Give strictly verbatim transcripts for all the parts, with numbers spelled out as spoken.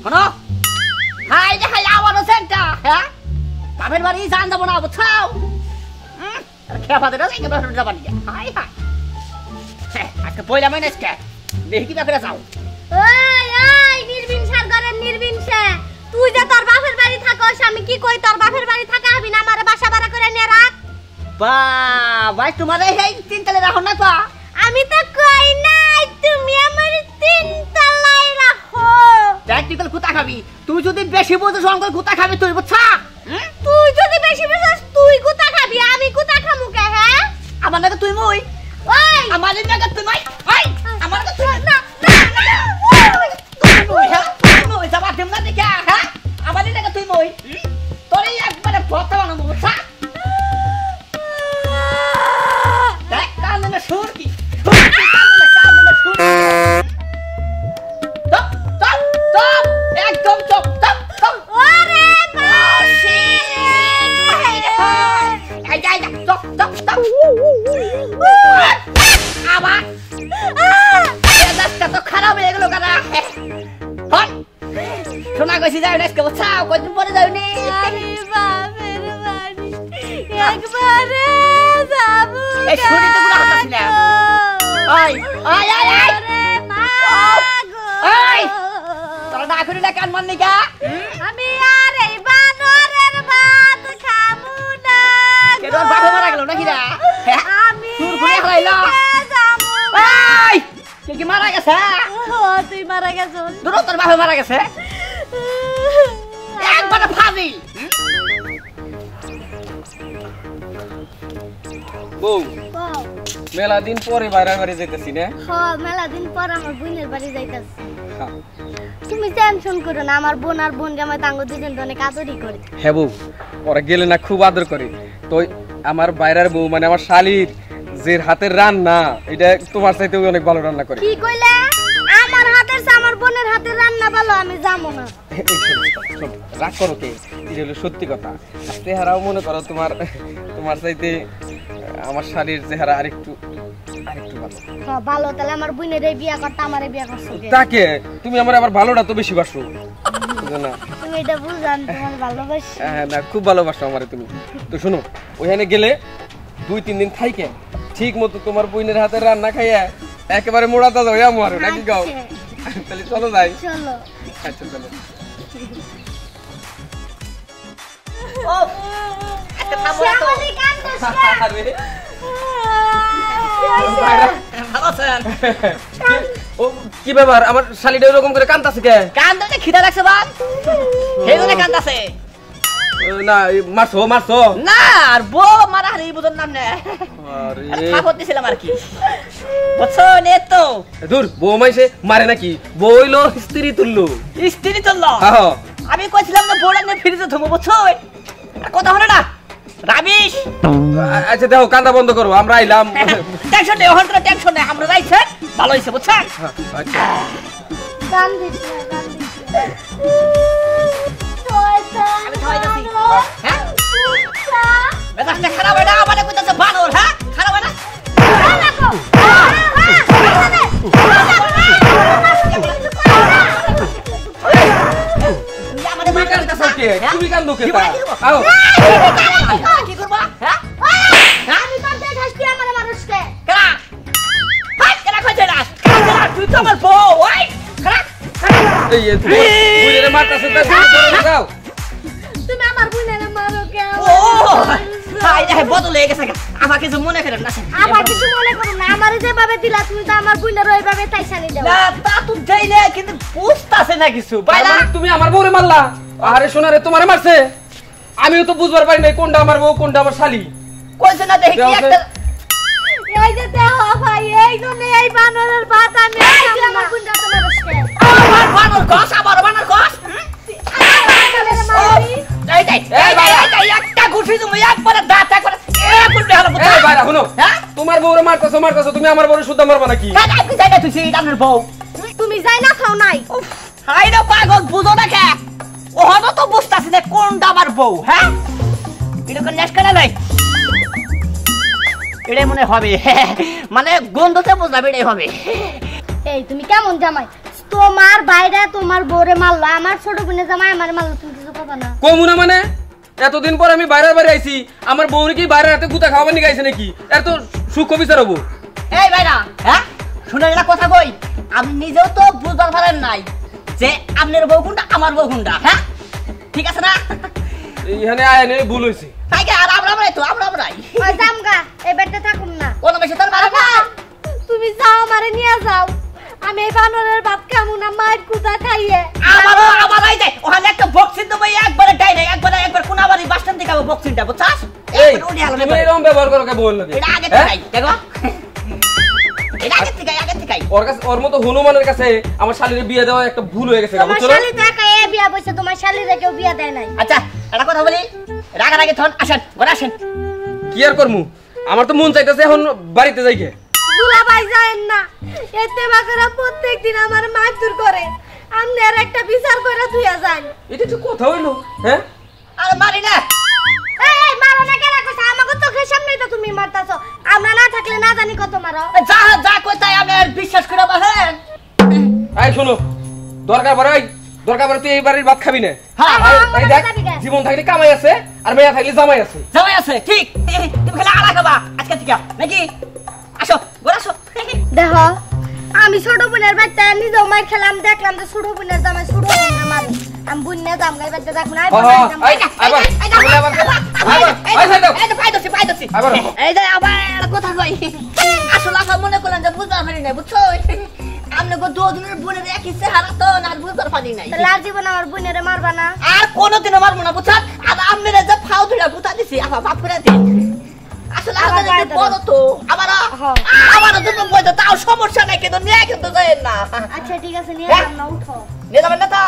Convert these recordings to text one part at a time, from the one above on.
শোনো হাই যে হাই আবারও সেন্টা হ্যাঁ বাপের বাড়ি জান যাবো না বুঝছাও খেয়া ফাতে না একেবারে যাবার নিয়ে হাই হাই হ্যাঁ আজকে পয়লা মাইনে আজকে দেখি কি ব্যাপারে যাও ওই ওই নির্বিন সার ঘরের নির্বিন সে তুই যে তোর বাপের বাড়ি থাকস আমি কি কই তোর বাপের বাড়ি থাকা হবি না আমারে বাসা ভাড়া করে নিয়ে রাখ বা ভাই তোমার এই তিন তলায় রাখো না তো আমি তো কই নাই তুমি আমার তিন তলায় রাখো প্র্যাকটিক্যাল কুতা খাবি তুই যদি বেশি বুঝিস অঙ্কল কুতা খাবি তুই বুঝছা তুই যদি বেশি বুঝিস তুই কুতা খাবি আমি কুতা খামু কে হ্যাঁ আমার নাকি তুই মই ওই আমার নাকি তুই মই ওই আমার নাকি তুই না তুই হ্যাঁ মই যাবা দেম না দেখা হ্যাঁ আমার নাকি তুই মই তোর এই একবারে ফটো বানাবো বুঝছা দেখ কান না সুর কি কান না সুর চপ চপ চপ একদম চপ চপ চপ ওরে বাসি এই যাই চপ চপ চপ আবার এদাসটা তো খারাপ হয়ে গেল কারা হন শোনা গেছি যাও আজকে বছাও কতদিন পরে যাওনি আরে বাপের বাড়ি একবারে যাবো এই শরীরতে পুরো হাতাছি না ওই ওই ওই ওই রে মা গো ওই তোরা না করে না কান মাননি কা আমি আর এই বানরের ভাত খাবো না কে তোর বাবা মারা গেল নাকি রে আমি সুর ঘুরে হারাইলো যাবো এই কে কি মারা গেছে ও তুই মারা গেছিস দূর তোর বাবা মারা গেছে একবার ফাজি বউ মেলা দিন পরে বাইরের বাড়ি যাইতেছি না হ্যাঁ মেলা দিন পর আমার বোনের বাড়ি যাইতাছি তুমি টেনশন করো না আমার বোন আর বোন জামাই তাঙ্গ দুজন অনেক আদরই করে হ্যাঁ বউ ওরা গেলে না খুব আদর করে তো আমার বাইরের বউ মানে আমার শালির যে হাতের রান্না এটা তোমার চাইতে অনেক ভালো রান্না করে কি কইলা আমার হাতের চা আমার বোনের হাতের রান্না ভালো আমি জামু না রাগ করো কে এটা হলো সত্যি কথা চেহারাও মনে করো তোমার তোমার চাইতে আমার শালির চেহারা আরেকটু আরেকটু ভালো হ্যাঁ ভালো তাহলে আমার বোনের এই বিয়া করতে আমারে বিয়া করছো তাকে তুমি আমার আবার ভালোটা তো বেশি বাসো না তুমি এটা বুঝান তোমার ভালোবাসি হ্যাঁ না খুব ভালোবাসো আমারে তুমি তো শোনো ওখানে গেলে দুই তিন দিন থাইকে ঠিক মতো তোমার বোনের হাতের রান্না খাইয়া একেবারে মোড়াতা যাও আমার নাকি গাও তাহলে চলো যাই চলো আচ্ছা চলো ও একটা থামো তো শ্যামলী কান্দছ আরে ভালো আছেন ও কি ব্যাপার আমার শালিটা এরকম করে কাঁদতাছে কে কান্দতে খিদা লাগছে বাপ সেই জন্য কান্দাছে না মারছো মারছো না আর বউ মারা হারি বুঝন নাম না আরে থাকত দিছিলাম আর কি বুঝছো নে তো দূর বউ মাইছে মারে নাকি বউ হইলো স্ত্রী তুললো স্ত্রী চললো হ্যাঁ আমি কইছিলাম না বউটা নিয়ে ফ্রিজে ধুমো বুঝছো কথা হলো না রাবিশ আচ্ছা দেখো কান্দা বন্ধ করো আমরা আইলাম টেনশন নেই ওখান থেকে টেনশন নেই আমরা যাইছে ভালো হইছে বুঝছেন আচ্ছা কান্দিস না কান্দিস আমি খাওয়াই দিছি হ্যাঁ মেজাজটা খারাপ হয় না আমারে কইতাছে বানর হ্যাঁ খারাপ হয় না তুমি কান্দো কে আও কি করবা হ্যাঁ আমি তো দেখাচ্ছি আমার মানুষকে কেনা হাই কেনা কইছে না তুই তো আমার বউ ওই খারাপ এই তুমি বুইরে মারতাছ তা তুমি যাও তুমি আমার বোনের মারো কে ও হাই রে বদল হয়ে গেছে আমাকে যে মনে করেন না আবার কিছু মনে করো না আমারে যেভাবে দিলা তুমি তো আমার বোনের ওইভাবে তাইছানি দাও না তা তুই যাইলে কিন্তু বুঝতাছে না কিছু বাইলা তুমি আমার বউরে মারলা আরে সোনারে তোমারে মারছে আমিও তো বুঝবার পারি নাই কোনটা আমার বউ কোনটা আমার শালি কইছে না দেখি কি একটা এই যে দেখো ভাই এই জন্য এই বানরের ভাত আমি আমার বোনটা তো মানুষকে আমার বানর কস আবার বানর কস এই এই এই ভাই এই একটা গুছি তুমি একবার দাঁত একবার এ কোনটা হলো এই ভাইরা শুনো হ্যাঁ তোমার বউরে মারতাছো মারতাছো তুমি আমার বউরে শুদ্ধ মারবা নাকি হ্যাঁ তুই যাই না তুই সেই দানের বউ তুমি যাই না খাও নাই হাই রে পাগল বুঝো না কে ও হলো তো বুঝতাছি না কোনটা আমার বউ হ্যাঁ এটা কোন নেশ কেনা নাই এটাই মনে হবে মানে গন্ধতে বুঝলাম এটাই হবে এই তুমি কেমন জামাই তোমার বাইরে তোমার বউরে মারলো, আমার ছোট বোনের জামাই আমার মারলো, তুমি কিছু কথা না কমু না মানে এতদিন পর আমি বাইরে বাইরে আইছি আমার বউনি কি বাইরে রাতে গুতা খাওয়াবার নিয়ে গাইছে নাকি এত সূক্ষ্ম বিচার হবো এই ভাইরা হ্যাঁ শুনে একটা কথা কই আমি নিজেও তো বুঝবার পারেন নাই যে আপনার বউ কোনটা আমার বউ কোনটা হ্যাঁ ঠিক আছে না এইখানে আয় নেই ভুল হয়েছে তাই কি আর আমরা আমরাই তো আমরা আমরাই ওই জামগা এই বেডে থাকুম না কোন বেশি তোর মারা না তুমি যাও আমারে নিয়ে যাও আমি এই বানরের ভাত খামু না মায়ের কুদা খাইয়ে আমারও আমারই দে ওখানে একটা বক্সিং দেবো একবারে ডাই নাই একবারে একবার কোনাবাড়ি বাস স্ট্যান্ড থেকে বক্সিংটা বুঝছাস এই তুমি এরকম ব্যবহার করো কে বল লাগে এটা আগে থেকে দেখো এটা আগে থেকে আগে থেকে ওর কাছে ওর মতো হনুমানের কাছে আমার শালীর বিয়ে দেওয়া একটা ভুল হয়ে গেছে তোমার শালী তো একা এ বিয়া বইছে তোমার শালীরে কেউ বিয়া দেয় নাই আচ্ছা একটা কথা বলি রাগার আগে থন আসেন ঘরে আসেন কি আর করমু আমার তো মন চাইতেছে এখন বাড়িতে যাইকে দুলা ভাই যায়েন না এতে বাকরা প্রত্যেকদিন আমার মারধর করে আপনি আর একটা বিচার কইরা তুইয়া যান এটা তো কথা হইলো হ্যাঁ আর মারি না এই এই মারো না কেন কইছ আমাকে চোখের সামনেই তো তুমি মারতাছো আমরা না থাকলে না জানি কত মারো যা যা কই তাই আমি আর বিশ্বাস করে বসেন এই শোনো দরকার পড়ে ওই দরকার পড়ে তুই এই বাড়ির ভাত খাবি না হ্যাঁ এই দেখ জীবন থাকলে কামাই আছে আর মেয়া থাকলে জামাই আছে জামাই আছে ঠিক তুমি খালি আলা খাবা আজকে থেকে নাকি আসো ঘরে আসো দেখো আমি ছোট বোনের বাচ্চা নিজেও মার খেলাম দেখলাম যে ছোট বোনের জামাই ছোট বোনের মারে আমি বুননে জাম গাই বাচ্চা দেখুন আই এই যে আবার কথা কই আসলে আপা মনে করলেন যে বুঝতে পারি না বুঝছো আপনি গো দুজনের বোনের একই চেহারা তো আর বুঝতে পারি নাই তাহলে আর জীবন আমার বোনের মারবা না আর কোনোদিনও মারবো না বুঝছো আর আপনারা যে ফাউ ধরে গুতা দিছি আপা বাপ করে দিন আসলে আমাদের বড় তো আবার আবার তুমি বলতে তাও সমস্যা নাই কিন্তু নিয়ে কিন্তু যাবেন না আচ্ছা ঠিক আছে নিয়ে যাম না উঠো নিয়ে যাবেন না তা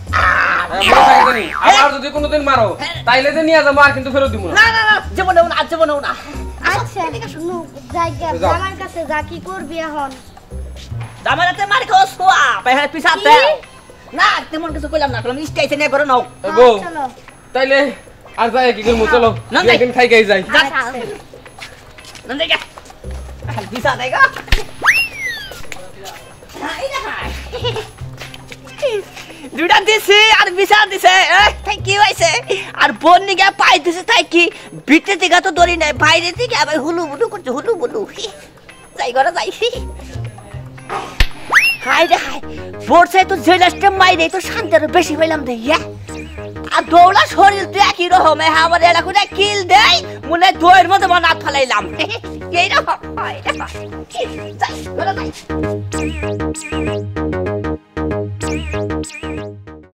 আমার যদি কোনোদিন মারো তাইলে যে নিয়ে যাবো আর কিন্তু ফেরত দিব না না না জীবনেও না জীবনেও না আচ্ছা শুনো জায়গা আমার কাছে যা কি করবি এখন জামাইতে মারি খাও সোয়া পায়ে পিছাতে না তেমন কিছু কইলাম না কইলাম স্টেইতে নে করে নাও গো তাইলে আর যাই কি করব চলো একদিন খাই খাই যাই নন্দে গা পিছা দেগা আই না দুটা দিছে আর বিচার দিছে এই কি হইছে আর বোন নিগা পাই দিছে তাই কি ভিতরে থেকে তো দড়ি নাই বাইরে থেকে আবার হুলু বুলু করছে হুলু বুলু যাই ঘরে যাই হাই রে হাই বোরছে তো জেলাসটা মাইরে তো শান্তির বেশি হইলাম দে ইয়া আর দৌড়া শরীর তো একই রকম আমার এলাকা কিল দেয় মনে দইয়ের মধ্যে বানাত ফেলাইলাম এই রকম যাই ঘরে যাই